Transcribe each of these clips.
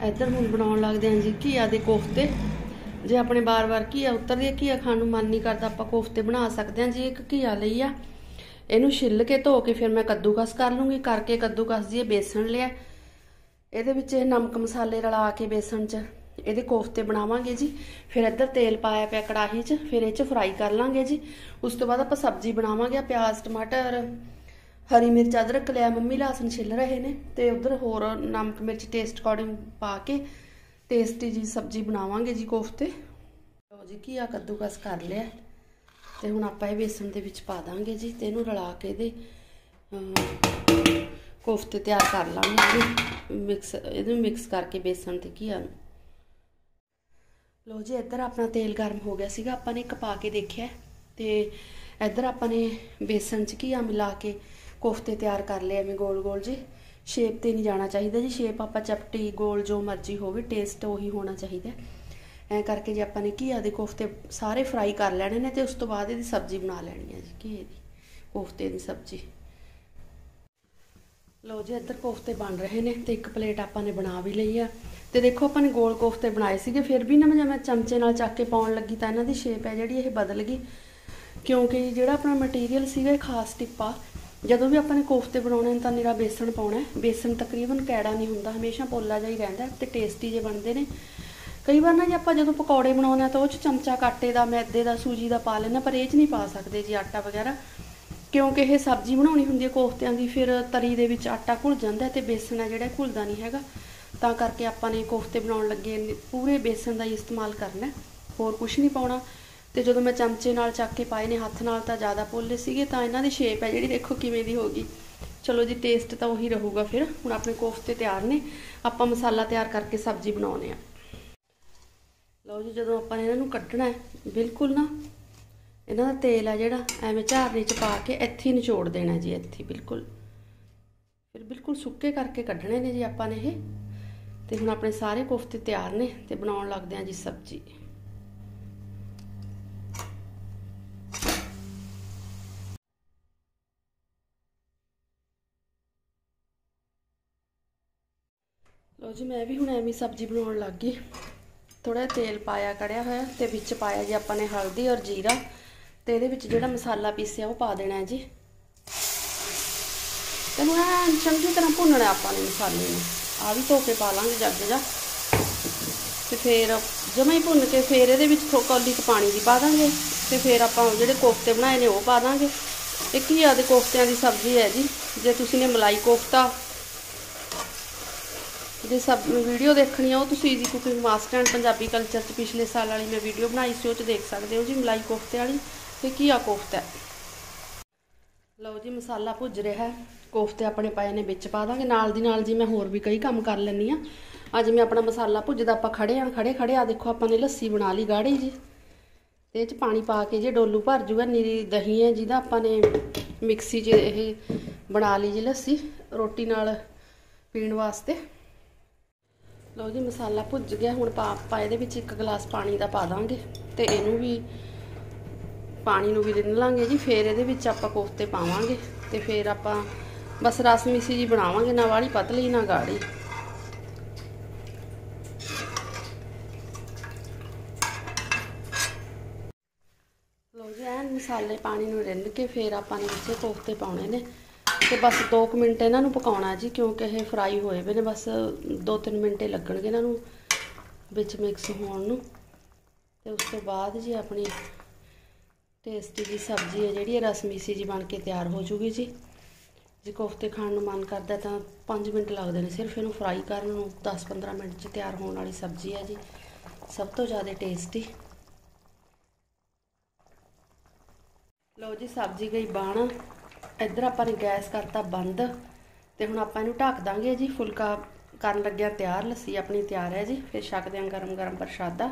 ਇੱਧਰ ਹੁਣ ਬਣਾਉਣ ਲੱਗਦੇ ਹਾਂ ਜੀ ਘੀਆ ਦੇ ਕੋਫਤੇ। ਜੇ ਆਪਣੇ ਬਾਰ-ਬਾਰ ਘੀਆ ਉਤਰਦੀ ਹੈ, ਘੀਆ ਖਾਣ ਨੂੰ ਮਨ ਨਹੀਂ ਕਰਦਾ, ਆਪਾਂ ਕੋਫਤੇ ਬਣਾ ਸਕਦੇ ਹਾਂ ਜੀ। ਇੱਕ ਘੀਆ ਲਈ ਆ, ਇਹਨੂੰ ਛਿੱਲ ਕੇ ਧੋ ਕੇ ਫਿਰ ਮੈਂ ਕੱਦੂਕਸ ਕਰ ਲੂੰਗੀ। ਕਰਕੇ ਕੱਦੂਕਸ ਜੀ ਬੇਸਣ ਲਿਆ, ਇਹਦੇ ਵਿੱਚ ਨਮਕ ਮਸਾਲੇ ਰਲਾ ਕੇ ਬੇਸਣ 'ਚ ਇਹਦੇ ਕੋਫਤੇ ਬਣਾਵਾਂਗੇ ਜੀ। ਫਿਰ ਇੱਧਰ ਤੇਲ ਪਾਇਆ ਪਿਆ ਕੜਾਹੀ 'ਚ, ਫਿਰ ਇਹ 'ਚ ਫਰਾਈ ਕਰ ਲਾਂਗੇ ਜੀ। ਉਸ ਤੋਂ ਬਾਅਦ ਆਪਾਂ ਸਬਜ਼ੀ ਬਣਾਵਾਂਗੇ। ਪਿਆਜ਼ ਟਮਾਟਰ हरी मिर्च अदरक लिया, मम्मी लहसुन छिल रहे ने, तो उधर होर नमक मिर्च टेस्ट अकॉर्डिंग पा के टेस्टी जी सब्जी बनावांगे जी कोफ्ते। लो जी घीया कद्दूकस कर लिया, तो हुण आपां बेसन दे विच पा दांगे जी, तो इहनूं रला के दे कोफ्ते तैयार कर लांगे जी। इहनूं मिक्स करके बेसन ते घीया नूं। लो जी इधर अपना तेल गर्म हो गया सीगा, आपां ने एक पा के देखिया, तो इधर आपां ने बेसन च घीया मिला के कोफ्ते तैयार कर लिया। मैं गोल गोल जी, शेप ते नहीं जाना चाहिए जी, शेप आपां चपटी गोल जो मर्जी होवे, टेस्ट उही होना चाहिए। ऐ करके जी आपां ने घीया दे कोफ्ते सारे फ्राई कर लैणे ने, ते उस तो बाद इहदी सब्जी बना लैनी है जी, घीए दी कोफ्ते दी सब्जी। लो जी इधर कोफ्ते बन रहे ने, तो एक प्लेट आपां ने बना भी लई आ। तो देखो आपां ने गोल कोफ्ते बनाए सीगे, फिर भी ना मैं चमचे नाल चक के पाउण लगी तां इन्हां दी शेप है जिहड़ी इह बदल गई, क्योंकि जिहड़ा अपना मटीरियल सीगा खास टिप्पा। ਜਦੋਂ भी ਆਪਾਂ ਨੇ ਕੋਫਤੇ ਬਣਾਉਣੇ ਤਾਂ ਨਿਰਾ बेसन ਪਾਉਣਾ। बेसन तकरीबन कैड़ा नहीं ਹੁੰਦਾ, हमेशा ਪੋਲਾ ਜਿਹਾ ਹੀ ਰਹਿੰਦਾ ਤੇ ਟੇਸਟੀ ਜੇ ਬਣਦੇ ਨੇ। ਕਈ ਵਾਰ ਨਾ ਜੀ ਆਪਾਂ ਜਦੋਂ ਪਕੌੜੇ ਬਣਾਉਂਦੇ ਆ ਤਾਂ ਉਹ 'ਚ ਚਮਚਾ ਆਟੇ ਦਾ, ਮੈਦੇ ਦਾ, ਸੂਜੀ ਦਾ ਪਾ ਲੈਣਾ, ਪਰ ਇਹ 'ਚ ਨਹੀਂ ਪਾ ਸਕਦੇ ਜੀ ਆਟਾ ਵਗੈਰਾ, ਕਿਉਂਕਿ ਇਹ ਸਬਜ਼ੀ ਬਣਾਉਣੀ ਹੁੰਦੀ ਹੈ ਕੋਫਤਿਆਂ ਦੀ, ਫਿਰ ਤਰੀ ਦੇ ਵਿੱਚ ਆਟਾ ਘੁਲ ਜਾਂਦਾ ਤੇ बेसन ਹੈ ਜਿਹੜਾ ਘੁਲਦਾ ਨਹੀਂ ਹੈਗਾ। ਤਾਂ ਕਰਕੇ ਆਪਾਂ ਨੇ ਕੋਫਤੇ ਬਣਾਉਣ ਲੱਗੇ ਪੂਰੇ बेसन ਦਾ ਹੀ ਇਸਤੇਮਾਲ ਕਰਨਾ, ਹੋਰ ਕੁਝ ਨਹੀਂ ਪਾਉਣਾ। तो जो मैं चमचे नाल चक के पाए ने, हथ नाल तां ज़्यादा पोले सीगे, तां इन्हां दी शेप है जिहड़ी देखो किवें दी हो गई। चलो जी टेस्ट तो उही रहूगा। फिर हुण अपने कोफ्ते तैयार ने, आपां मसाला तैयार करके सब्जी बनाउणे आ। लो जी जदों आपां ने इन्हां नूं कड्ढणा है, बिल्कुल ना इन्हां दा तेल है जिहड़ा एवें झारने च पा के इत्थे ही निचोड़ देना जी, इत्थे बिल्कुल। फिर बिल्कुल सुक्के करके कड्ढणे ने जी आपां ने इह। ते हुण अपने सारे कोफ्ते तैयार ने, ते बनाउण लगदे आ जी सब्जी। लो जी मैं भी हुण एवें सब्जी बनाउण लग गई। थोड़ा तेल पाया कड़िया होया, ते विच पाया जी आपां ने हल्दी और जीरा, ते इहदे विच जिहड़ा मसाला पीसिया वो पा देना है जी। ते हुण चंगी तरह भुन्नना आपां ने मसाले नूं, आ भी धो के पा लांगे जग जा, ते फिर जमा ही भुन्न के फिर इहदे विच कौली क पानी दी पा दांगे, ते फिर आपां जिहड़े कोफ्ते बनाए ने वो पा दांगे। इह घीया दे कोफ्तियां दी सब्जी है जी। जे तुसीं ने मलाई कोफ्ता जे सब वीडियो देखनी है, वो तुसीं easy cooking master and Punjabi culture च पिछले साल वाली मैं वीडियो बनाई सी, वो देख सकते हो जी, मलाई कोफ्ते वाली ते घीया कोफ्ता। लो जी मसाला भुज रहा है, कोफ्ते अपने पाए ने विच पा दांगे। नाल दी नाल जी मैं होर भी कई काम कर लैनी आ। अज मैं अपना मसाला भुजदा आपां खड़े खड़े आ देखो आपां ने लस्सी बना ली गाढ़ी जी, ते इह पानी पा के जी डोलू भर जूगा। नीरी दही है जिहदा आपां ने मिक्सी च इह बना ली जी लस्सी, रोटी नाल पीण वास्ते। लो जी मसाला भुज गया, हुण ਆਪਾਂ ਇਹਦੇ ਵਿੱਚ 1 गिलास पानी ਦਾ ਪਾ ਦਾਂਗੇ, ਤੇ ਇਹਨੂੰ ਵੀ ਪਾਣੀ ਨੂੰ ਵੀ ਰਿੰਨ ਲਾਂਗੇ ਜੀ। ਫਿਰ ਇਹਦੇ ਵਿੱਚ ਆਪਾਂ ਕੋਫਤੇ ਪਾਵਾਂਗੇ, ਤੇ ਫਿਰ ਆਪਾਂ ਬਸ ਰਸ ਮਿੱਸੀ ਜੀ ਬਣਾਵਾਂਗੇ, ਨਾ ਵਾਲੀ ਪਤਲੀ ਨਾ ਗਾੜੀ। लो जी ਐਨ ਮਸਾਲੇ ਪਾਣੀ ਨੂੰ ਰਿੰਨ ਕੇ ਫਿਰ ਆਪਾਂ ਨੇ ਵਿੱਚ ਕੋਫਤੇ ਪਾਉਣੇ ਨੇ, ਤੇ बस 2 मिनट इन्हां नूं पकाउणा जी, क्योंकि ये फ्राई होए वे ने, बस 2-3 मिनट लगणगे इन्हां नूं विच मिक्स होण नूं। ते उस तो बाद जी अपनी टेस्टी जी सब्जी है जिहड़ी रस मिसी जी बन के तैयार हो जूगी जी। जे कोफ्ते खाण नूं मन करदा तां 5 मिनट लगदे ने सिर्फ इहनूं फ्राई करन नूं, 10-15 मिनट च तैयार होण वाली सब्जी है जी, सब तो ज़्यादा टेस्टी। लो जी सब्जी गई बन, इधर आपां ने गैस करता बंद, तो हुण आपां इहनूं ढक दांगे जी। फुलका करन लग्गिया तैयार, लस्सी अपनी तैयार है जी। फिर छकदे हां गरम गरम प्रशादा।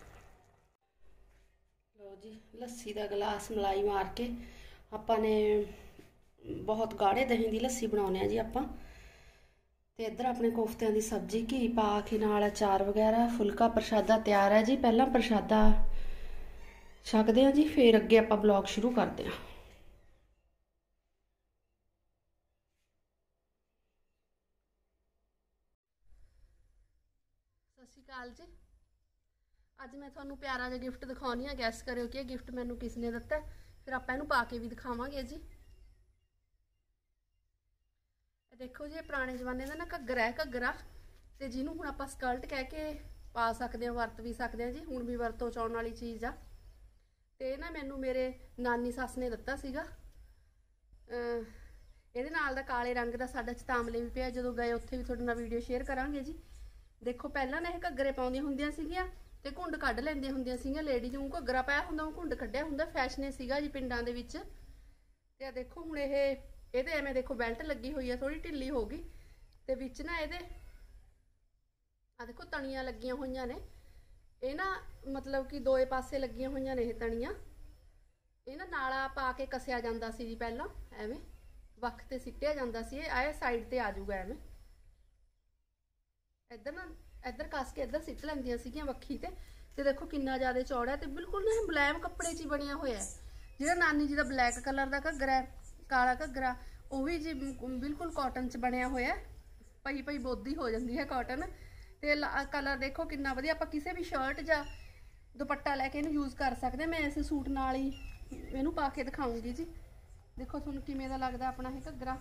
लो जी लस्सी का गिलास मलाई मार के आपां ने बहुत गाढ़े दही की लस्सी बनाउने जी आपां। ते इधर अपने कोफ्तियां की सब्जी घी पा के नाल अचार वगैरह, फुलका प्रशादा तैयार है जी। पहला प्रशादा छकदे हां जी, फिर अगे आपां ब्लॉग शुरू करते हैं। ਸਤਿ ਸ਼੍ਰੀ ਅਕਾਲ ਜੀ। ਅੱਜ मैं ਤੁਹਾਨੂੰ प्यारा ਜਿਹਾ गिफ्ट ਦਿਖਾਉਣੀ ਆ। गैस करो कि गिफ्ट मैनू किसने दिता, फिर आप इहनू पा के भी दिखावांगे जी। देखो जी, पुराने जमाने का ना घग्गरा है, घग्गरा ते जिन्हों हुण आपां स्कर्ट कह के पा सकते हैं, वरत भी सकते हैं जी। हुण भी वरतों च आउण वाली चीज़ आ। ते ना मैनू मेरे नानी सस ने दिता सीगा। ਇਹਦੇ ਨਾਲ ਦਾ काले रंग का साडा चतामले भी पिया, जदों गए उत्थे भी तुहाडे नाल वीडियो शेयर करांगे जी। देखो पहलां ना ਇਹ घग्गरे पाउंदियां हुंदियां सीगीआं ते घुंड कढ लैंदियां हुंदियां सीगीआं। लेडीज ਨੂੰ घग्गरा पाया हुंदा, ਉਹ घुंड कढिया हुंदा, फैशन सीगा जी पिंडां दे विच। ते देखो हुण ਇਹਦੇ ਐਵੇਂ देखो बेल्ट लगी हुई है, थोड़ी ढिल्ली हो गई ते विच ना ਇਹਦੇ आ देखो तणियां लगियां होईयां ने। ਇਹ ना मतलब कि दोए पासे लगियां होईयां ने ਇਹ तणियां। ਇਹ ना नाला पा के कसिया जांदा सी जी पहलां, ਐਵੇਂ वक् ते सिट्टिया जांदा सी। आए साइड ते आ जाऊगा एवें, इधर ना इधर कस के इधर सिट लैंदियां सीगियां वक्खी ते देखो कितना ज़्यादा चौड़ा है। तो बिल्कुल ना मुलायम कपड़े च बनिया होया है। जिहड़ा नानी जी का ब्लैक कलर का घग्गरा है, काला घग्गरा, वो भी जी बिल्कुल कॉटन च बनिया होया है। पई पई बोधी हो जाती है कॉटन। ते कलर देखो कितना वधिया, आपां किसी भी शर्ट या दुपट्टा लैके इहनूं यूज़ कर सकते हैं। मैं इस सूट नाल ही इहनूं पा के दिखाऊंगी जी। देखो तुहानूं किवें दा लगदा अपना ये घग्गरा।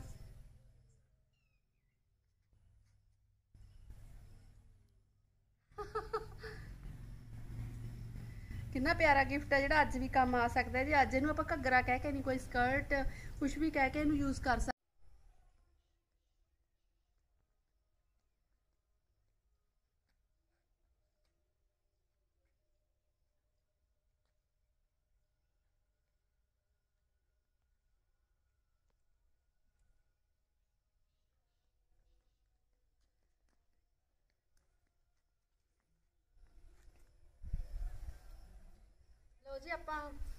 कितना प्यारा गिफ्ट है जिहड़ा अज भी काम आ सकता है जी। अज इहनूं आपां घग्गरा कह के नहीं, कोई स्कर्ट कुछ भी कह के इहनूं यूज़ कर सकते। लो जी आपां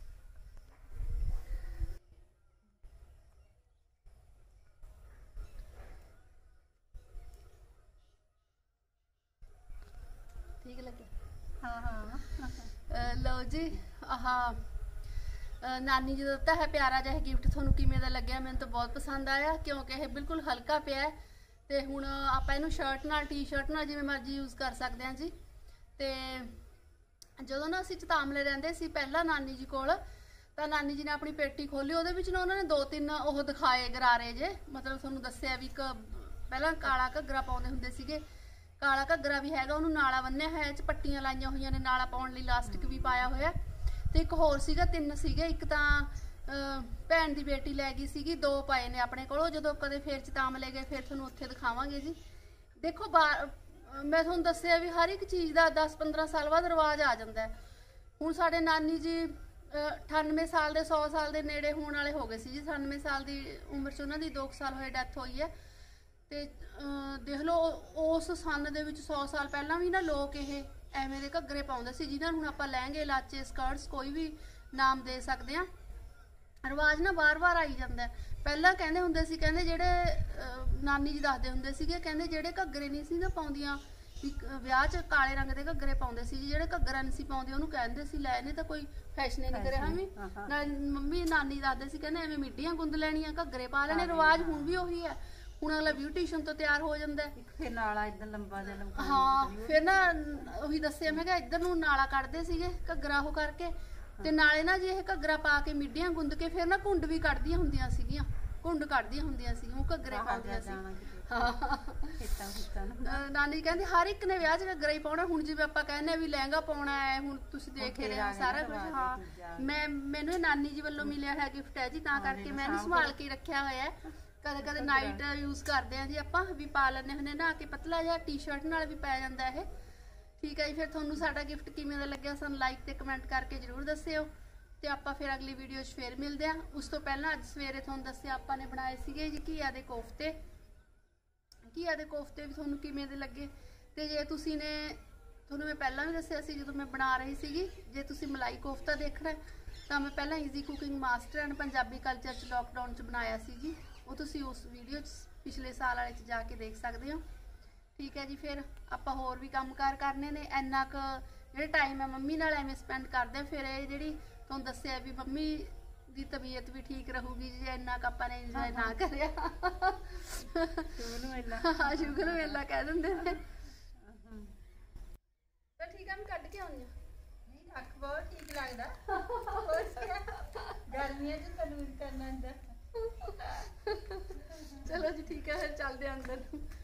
ठीक लगे? हाँ हाँ लो जी आह नानी जी का दिता है प्यारा जिहा गिफ्ट। तुहानूं किवें दा लग्गिया? मैनूं तो बहुत पसंद आया, क्योंकि यह बिल्कुल हल्का पिया है। ते हुण आपां इहनूं शर्ट नाल टी शर्ट नाल जिवें मर्जी यूज़ कर सकते हैं जी। ते जदों ना असीं चतामले रहिंदे सी पहलां नानी जी कोल, तां नानी जी ने अपनी पेटी खोली। उहदे विच ना उन्होंने 2-3 ओह दिखाए गरारे जे, मतलब तुहानूं दस्सिआ भी पहलां काला घग्गरा पाउंदे हुंदे सीगे। काला घग्गरा भी हैगा, उहनूं नाला बन्निआ होया, च पट्टियां लाइयां होईयां ने, नाला पाउण लई इलास्टिक भी पाया होया। ते एक होर सीगा, 3 सीगे। एक तां भैन दी बेटी लै गई सीगी, 2 पाए ने अपने कोलों। जदों कदे फिर चतामले गए फिर तुहानूं उत्थे दिखावांगे जी। देखो मैं तुहानूं दस्सिआ भी हर एक चीज़ का 10-15 साल बाद रिवाज आ जाता है। हुण साडे नानी जी 98 साल दे 100 साल के नेड़े होने वाले हो गए सी जी। 98 साल की उम्र च उन्होंने 2 साल होए डैथ हुई है। तो देख लो उस सन दे विच 100 साल पहलां भी ना लोग ये एवें दे घग्गरे पाउंदे सी, जिन्हां नूं आपां लहंगे लाचे स्कर्ट्स कोई भी नाम दे सकते हैं। रिवाज ना बार बार आई जाता है। पहला कहते होंगे सी, कहते जेडे नानी जी दसदे होंगे सीगे, कहते जेडे घग्गरे नहीं सी ना पाउंदियां विआह च काले रंग के घग्गरे पाउंदे सी जी। जेडे घग्गरा नहीं सी पाउंदे उहनूं कहंदे सी लै ने तां कोई फैशन नहीं करे। हम भी मम्मी नानी दसदे सी, कहंदे एवें मिड्डियां गुंद लैणियां, घग्गरे पा लेने। रिवाज हुण भी उही है। हुण अगला ब्यूटीशियन तो तैयार हो जाता है, फिर नाला इधर लंबा जा लंबा। हाँ फिर ना उही दस्सिआ मैं कि इधर नूं नाला कढदे सीगे घग्गरा हो करके। ते नाले ना जी ये घग्गरा पा के मिड्डियां गुंद के फिर ना घुंड भी कढदियां हुंदियां सीगियां, घुंड कढदियां हुंदियां सी, वो घग्गरे पाउंदियां सी। हाँ नानी कहती हर एक ने विआह च घग्गरा ही पाउणा। हुण जिवें आपां कहने भी लहंगा पाउणा है, हुण तुसीं देख रहे हो सारा कुछ। हाँ मैनूं नानी जी वल्लों मिलिआ है गिफ्ट है जी, तां करके मैं इहनूं संभाल के रखिआ होया है। कदे कदे नाइट यूज़ करते हैं जी आपां भी, पा लैंदे हुंदे नहा के पतला जिहा टी शर्ट नाल भी पै जांदा है। ठीक है जी, फिर तुहानूं साडा गिफ्ट किवें दा लग्गिआ सानूं लाइक ते कमेंट करके जरूर दस्सिओ। ते आपां फिर अगली वीडियो च फिर मिलदे आं। उस तो पहलां अज सवेरे तुहानूं दस्सिआ आपां ने बनाए सीगे जी घीआ दे कोफ्ते। घीआ दे कोफ्ते भी तुहानूं किवें दे लगे? ते जे तुसीं ने तुहानूं मैं पहलां भी दस्सिआ सी जदों मैं बना रही सीगी, जे तुसीं मलाई कोफ्ता देखना तां मैं पहलां easy cooking master and Punjabi culture च लॉकडाउन च बनाया सी जी। वो तुसीं उस वीडियो पिछले साल वाले च जाके देख सकते हो। ठीक है जी, फिर आपां होर भी काम कार करने ने। इन्ना क जेह्ड़ा टाइम है मम्मी नाल एवें स्पेंड करदे। फिर ये जेह्ड़ी तुहानूं दस्सिआ भी मम्मी दी तबीयत भी ठीक रहूगी जे इन्ना क आपां ने इंजॉय ना करिआ। शुगर मेला कह दिंदे ने। ਅੱਖ ਬਹੁਤ ਠੀਕ ਲੱਗਦਾ ਹੋਰ ਕਿਆ ਗਰਮੀਆਂ 'ਚ ਤੈਨੂੰ ਕਰਨਾ ਹੁੰਦਾ ਚਲੋ ਜੀ ਠੀਕ ਹੈ ਫਿਰ ਚੱਲਦੇ ਆਂ ਅੰਦਰ